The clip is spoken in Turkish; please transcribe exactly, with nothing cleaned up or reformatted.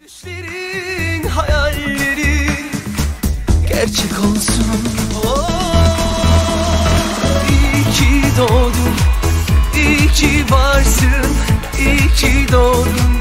Düşlerin, hayallerin gerçek olsun. Oh, iyi ki doğdun, iyi ki varsın, iyi ki doğdun.